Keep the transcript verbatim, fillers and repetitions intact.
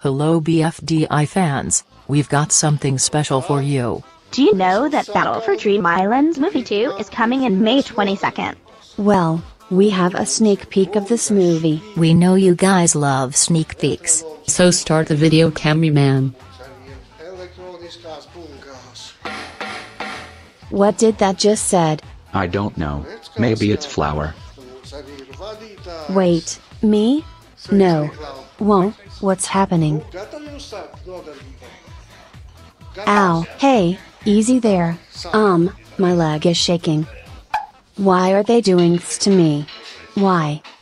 Hello B F D I fans, we've got something special for you. Do you know that Battle for Dream Islands Movie two is coming in May twenty-second? Well, we have a sneak peek of this movie. We know you guys love sneak peeks. So start the video, cameraman. What did that just said? I don't know. Maybe it's flour. Wait, me? No. Whoa, what's happening? Ow, hey, easy there. Um, my leg is shaking. Why are they doing this to me? Why?